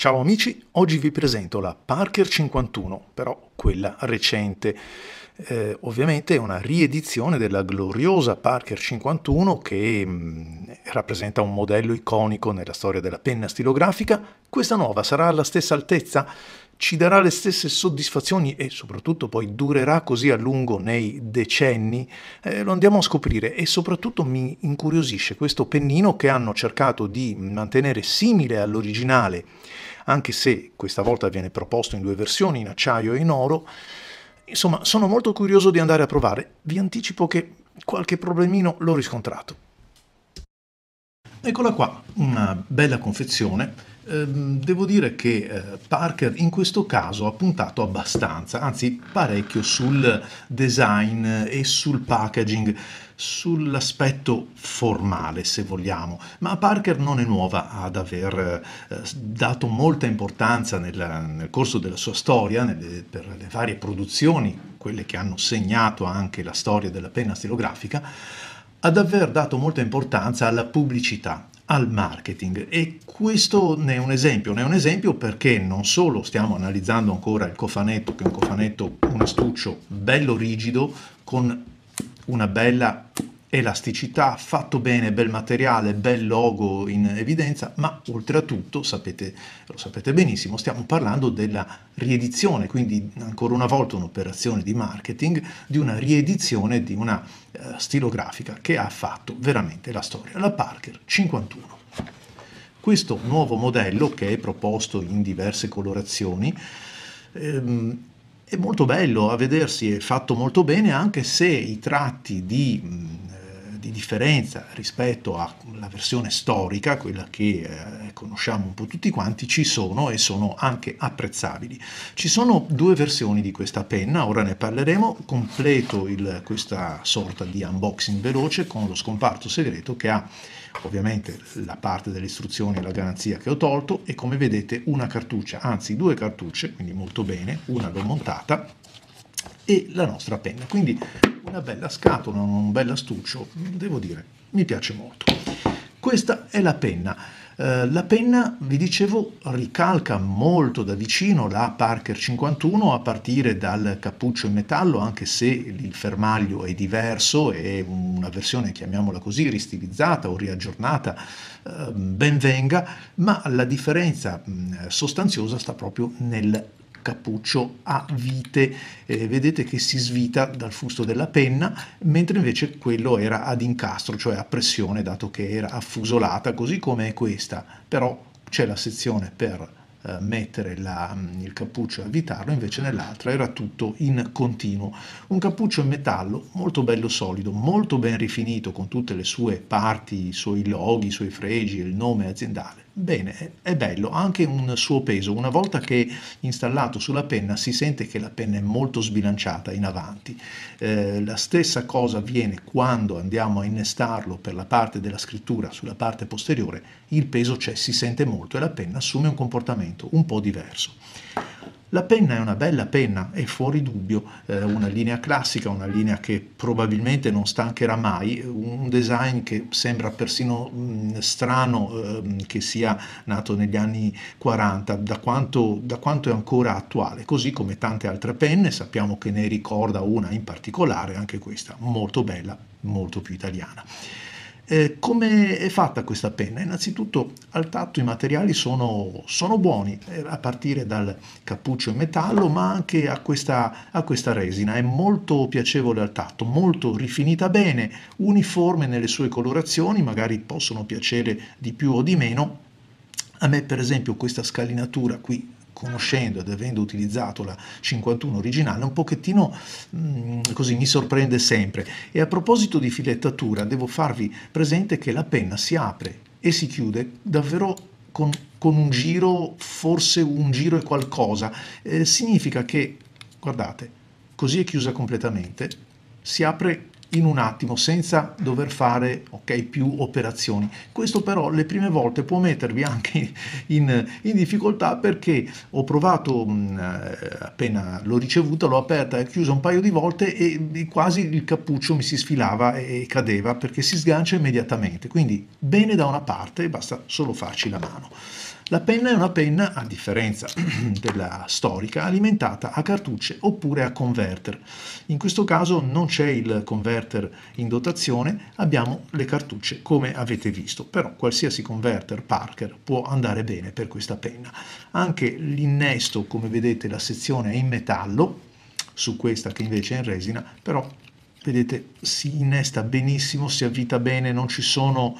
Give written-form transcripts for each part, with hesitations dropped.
Ciao amici, oggi vi presento la Parker 51, però quella recente. Ovviamente è una riedizione della gloriosa Parker 51 che rappresenta un modello iconico nella storia della penna stilografica. Questa nuova sarà alla stessa altezza? Ci darà le stesse soddisfazioni e soprattutto poi durerà così a lungo nei decenni? Lo andiamo a scoprire e soprattutto mi incuriosisce questo pennino che hanno cercato di mantenere simile all'originale, anche se questa volta viene proposto in due versioni, in acciaio e in oro. Insomma, sono molto curioso di andare a provare. Vi anticipo che qualche problemino l'ho riscontrato. Eccola qua, una bella confezione. Devo dire che Parker in questo caso ha puntato abbastanza, anzi parecchio, sul design e sul packaging, sull'aspetto formale se vogliamo, ma Parker non è nuova ad aver dato molta importanza nel corso della sua storia, per le varie produzioni, quelle che hanno segnato anche la storia della penna stilografica, ad aver dato molta importanza alla pubblicità, al marketing, e questo ne è un esempio perché non solo stiamo analizzando ancora il cofanetto, che è un cofanetto, un astuccio bello rigido, con una bella elasticità, fatto bene, bel materiale, bel logo in evidenza, ma oltre a tutto, lo sapete benissimo, stiamo parlando della riedizione, quindi ancora una volta un'operazione di marketing, di una riedizione di una stilografica che ha fatto veramente la storia, la Parker 51. Questo nuovo modello, che è proposto in diverse colorazioni, è molto bello a vedersi, è fatto molto bene, anche se i tratti di differenza rispetto alla versione storica, quella che conosciamo un po' tutti quanti, ci sono e sono anche apprezzabili. Ci sono due versioni di questa penna, ora ne parleremo. Completo questa sorta di unboxing veloce con lo scomparto segreto, che ha ovviamente la parte delle istruzioni e la garanzia che ho tolto, e come vedete una cartuccia, anzi due cartucce, quindi molto bene, una l'ho montata, e la nostra penna, quindi una bella scatola, un bel astuccio, devo dire, mi piace molto. Questa è la penna. La penna, vi dicevo, ricalca molto da vicino la Parker 51, a partire dal cappuccio in metallo, anche se il fermaglio è diverso, è una versione, chiamiamola così, ristilizzata o riaggiornata, ben venga, ma la differenza sostanziosa sta proprio nel cappuccio a vite. Vedete che si svita dal fusto della penna, mentre invece quello era ad incastro, cioè a pressione, dato che era affusolata, così come è questa, però c'è la sezione per mettere il cappuccio e avvitarlo, invece nell'altra era tutto in continuo. Un cappuccio in metallo molto bello solido, molto ben rifinito, con tutte le sue parti, i suoi loghi, i suoi fregi, il nome aziendale. Bene, è bello, ha anche un suo peso. Una volta che è installato sulla penna si sente che la penna è molto sbilanciata in avanti. La stessa cosa avviene quando andiamo a innestarlo per la parte della scrittura sulla parte posteriore, il peso c'è, si sente molto, e la penna assume un comportamento un po' diverso. La penna è una bella penna, è fuori dubbio, una linea classica, una linea che probabilmente non stancherà mai, un design che sembra persino strano che sia nato negli anni 40, da quanto è ancora attuale, così come tante altre penne. Sappiamo che ne ricorda una in particolare, anche questa molto bella, molto più italiana. Come è fatta questa penna? Innanzitutto al tatto i materiali sono buoni, a partire dal cappuccio in metallo, ma anche a questa resina. È molto piacevole al tatto, molto rifinita bene, uniforme nelle sue colorazioni, magari possono piacere di più o di meno. A me per esempio questa scalinatura qui, conoscendo ed avendo utilizzato la 51 originale, un pochettino così mi sorprende sempre. E a proposito di filettatura, devo farvi presente che la penna si apre e si chiude davvero con un giro, forse un giro e qualcosa. Significa che, guardate, così è chiusa completamente, si apre in un attimo senza dover fare più operazioni. Questo però le prime volte può mettervi anche in difficoltà, perché ho provato appena l'ho ricevuta, l'ho aperta e chiusa un paio di volte e quasi il cappuccio mi si sfilava e cadeva, perché si sgancia immediatamente. Quindi bene da una parte, basta solo farci la mano. La penna è una penna, a differenza della storica, alimentata a cartucce oppure a converter. In questo caso non c'è il converter in dotazione, abbiamo le cartucce come avete visto, però qualsiasi converter Parker può andare bene per questa penna. Anche l'innesto, come vedete, la sezione è in metallo, su questa che invece è in resina, però vedete si innesta benissimo, si avvita bene, non ci sono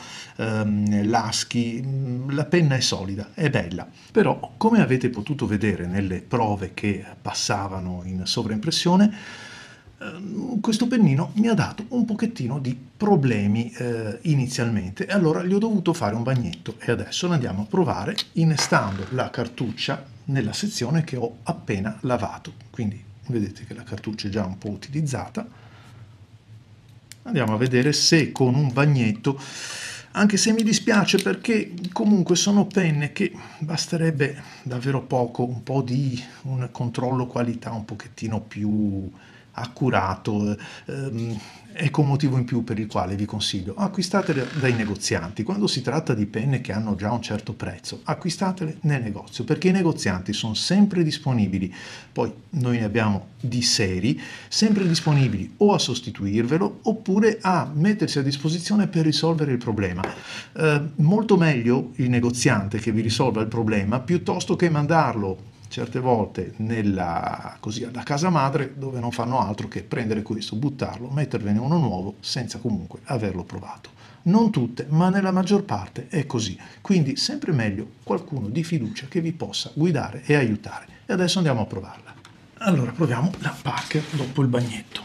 laschi, la penna è solida, è bella. Però, come avete potuto vedere nelle prove che passavano in sovraimpressione, questo pennino mi ha dato un pochettino di problemi inizialmente, e allora gli ho dovuto fare un bagnetto, e adesso lo andiamo a provare innestando la cartuccia nella sezione che ho appena lavato. Quindi vedete che la cartuccia è già un po' utilizzata. Andiamo a vedere se con un bagnetto, anche se mi dispiace perché comunque sono penne che basterebbe davvero poco, un po' di un controllo qualità un pochettino più accurato, ecco un motivo in più per il quale vi consiglio: acquistatele dai negozianti. Quando si tratta di penne che hanno già un certo prezzo, acquistatele nel negozio, perché i negozianti sono sempre disponibili. Poi noi ne abbiamo di seri, sempre disponibili o a sostituirvelo oppure a mettersi a disposizione per risolvere il problema. Molto meglio il negoziante che vi risolva il problema piuttosto che mandarlo certe volte alla casa madre, dove non fanno altro che prendere questo, buttarlo, mettervene uno nuovo senza comunque averlo provato. Non tutte, ma nella maggior parte è così. Quindi sempre meglio qualcuno di fiducia che vi possa guidare e aiutare. E adesso andiamo a provarla. Allora proviamo la Parker dopo il bagnetto.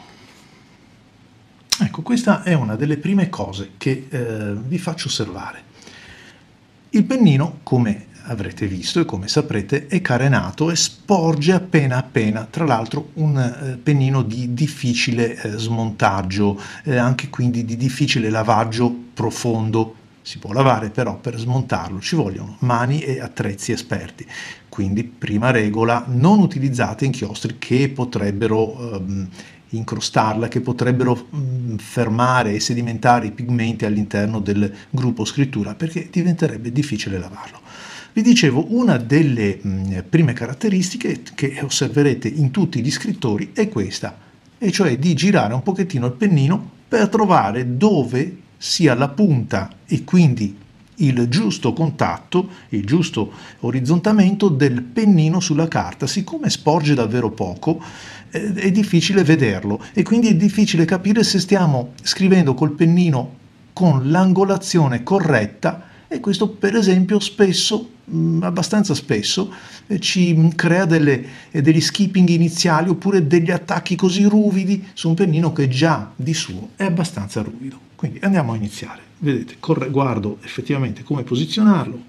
Ecco, questa è una delle prime cose che vi faccio osservare. Il pennino, come avrete visto e come saprete, è carenato e sporge appena appena, tra l'altro un pennino di difficile smontaggio, anche quindi di difficile lavaggio profondo. Si può lavare, però per smontarlo ci vogliono mani e attrezzi esperti. Quindi, prima regola, non utilizzate inchiostri che potrebbero incrostarla, che potrebbero fermare e sedimentare i pigmenti all'interno del gruppo scrittura, perché diventerebbe difficile lavarlo. Vi dicevo, una delle prime caratteristiche che osserverete in tutti gli scrittori è questa, e cioè di girare un pochettino il pennino per trovare dove sia la punta e quindi il giusto contatto, il giusto orizzontamento del pennino sulla carta. Siccome sporge davvero poco, è difficile vederlo e quindi è difficile capire se stiamo scrivendo col pennino con l'angolazione corretta, e questo per esempio spesso, abbastanza spesso, ci crea degli skipping iniziali oppure degli attacchi così ruvidi su un pennino che già di suo è abbastanza ruvido. Quindi andiamo a iniziare. Vedete, guardo effettivamente come posizionarlo.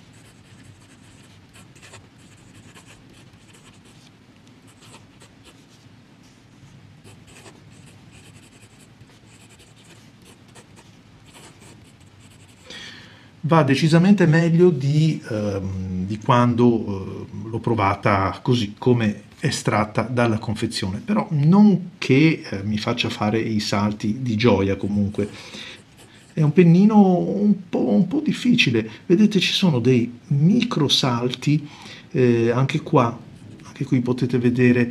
Va decisamente meglio di quando l'ho provata così come estratta dalla confezione, però non che mi faccia fare i salti di gioia. Comunque è un pennino un po' difficile, vedete ci sono dei micro salti, anche qua, anche qui potete vedere.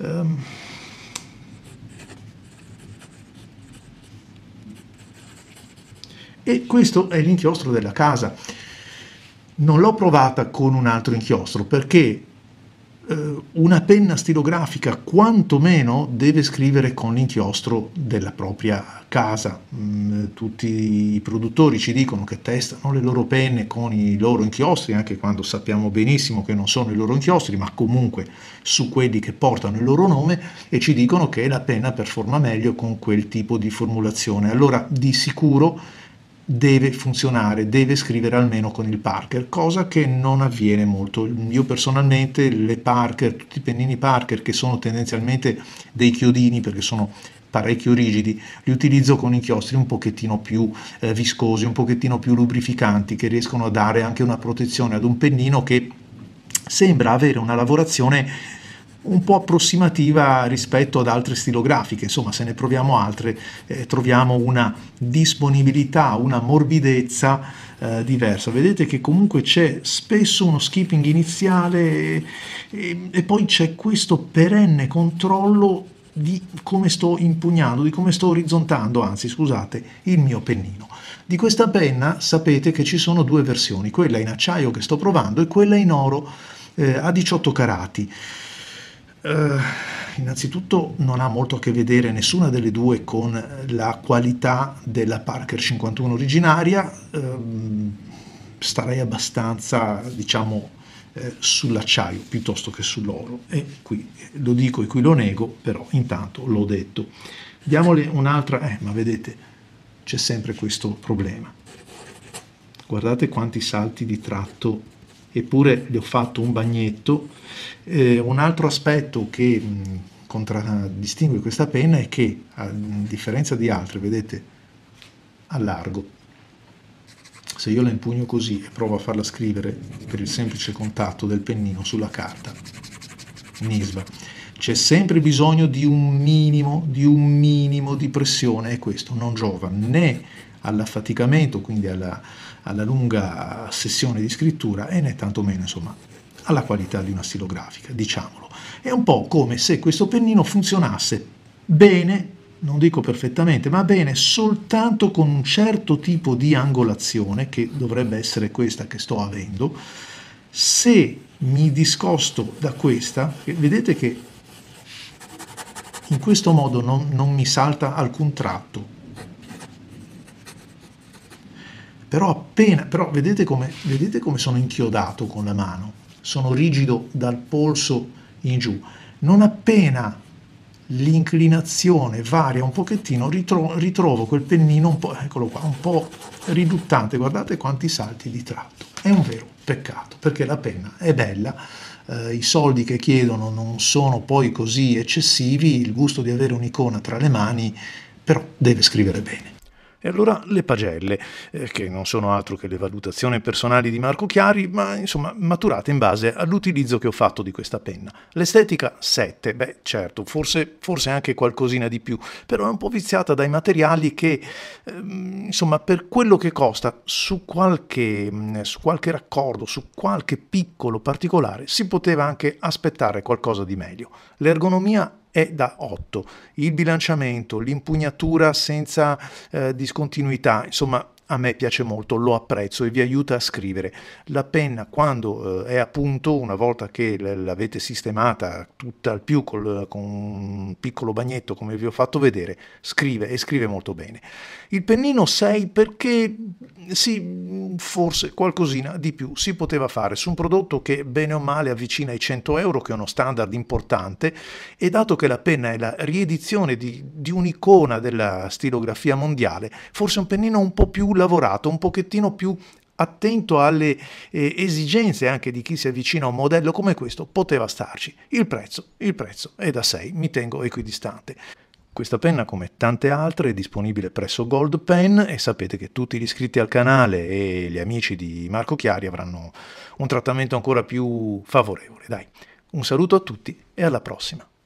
E questo è l'inchiostro della casa. Non l'ho provata con un altro inchiostro perché una penna stilografica quantomeno deve scrivere con l'inchiostro della propria casa. Tutti i produttori ci dicono che testano le loro penne con i loro inchiostri, anche quando sappiamo benissimo che non sono i loro inchiostri, ma comunque su quelli che portano il loro nome, e ci dicono che la penna performa meglio con quel tipo di formulazione. Allora di sicuro deve funzionare, deve scrivere almeno con il Parker, cosa che non avviene molto. Io personalmente le Parker, tutti i pennini Parker che sono tendenzialmente dei chiodini perché sono parecchio rigidi, li utilizzo con inchiostri un pochettino più viscosi, un pochettino più lubrificanti, che riescono a dare anche una protezione ad un pennino che sembra avere una lavorazione un po' approssimativa rispetto ad altre stilografiche. Insomma, se ne proviamo altre, troviamo una disponibilità, una morbidezza diversa. Vedete che comunque c'è spesso uno skipping iniziale e poi c'è questo perenne controllo di come sto impugnando, di come sto orizzontando, anzi scusate, il mio pennino. Di questa penna sapete che ci sono due versioni, quella in acciaio che sto provando e quella in oro a 18 carati. Innanzitutto non ha molto a che vedere nessuna delle due con la qualità della Parker 51 originaria, starei abbastanza, diciamo, sull'acciaio piuttosto che sull'oro, e qui lo dico e qui lo nego, però intanto l'ho detto. Diamole un'altra, ma vedete c'è sempre questo problema, guardate quanti salti di tratto, eppure gli ho fatto un bagnetto. Un altro aspetto che contraddistingue questa penna è che, a differenza di altre, vedete, allargo. Se io la impugno così e provo a farla scrivere per il semplice contatto del pennino sulla carta, nisba, c'è sempre bisogno di un minimo di pressione, e questo non giova né all'affaticamento, quindi alla lunga sessione di scrittura, e né tantomeno, insomma, alla qualità di una stilografica, diciamolo. È un po' come se questo pennino funzionasse bene, non dico perfettamente, ma bene soltanto con un certo tipo di angolazione, che dovrebbe essere questa che sto avendo. Se mi discosto da questa, vedete che in questo modo non mi salta alcun tratto, però vedete come sono inchiodato con la mano, sono rigido dal polso in giù. Non appena l'inclinazione varia un pochettino, ritrovo quel pennino un po', eccolo qua, un po' riduttante. Guardate quanti salti di tratto. È un vero peccato, perché la penna è bella, i soldi che chiedono non sono poi così eccessivi, il gusto di avere un'icona tra le mani, però deve scrivere bene. E allora le pagelle, che non sono altro che le valutazioni personali di Marco Chiari, ma insomma maturate in base all'utilizzo che ho fatto di questa penna. L'estetica 7, beh certo, forse anche qualcosina di più, però è un po' viziata dai materiali che, insomma, per quello che costa, su qualche raccordo, su qualche piccolo particolare, si poteva anche aspettare qualcosa di meglio. L'ergonomia è da 8, il bilanciamento, l'impugnatura senza discontinuità, insomma a me piace molto, lo apprezzo e vi aiuta a scrivere. La penna, quando è a punto, una volta che l'avete sistemata tutta al più con un piccolo bagnetto come vi ho fatto vedere, scrive, e scrive molto bene. Il pennino 6 perché sì, forse qualcosina di più si poteva fare su un prodotto che bene o male avvicina ai 100 euro, che è uno standard importante, e dato che la penna è la riedizione di un'icona della stilografia mondiale, forse un pennino un po' più lavorato, un pochettino più attento alle esigenze anche di chi si avvicina a un modello come questo, poteva starci. Il prezzo è da 6, mi tengo equidistante. Questa penna, come tante altre, è disponibile presso Gold Pen, e sapete che tutti gli iscritti al canale e gli amici di Marco Chiari avranno un trattamento ancora più favorevole. Dai, un saluto a tutti e alla prossima.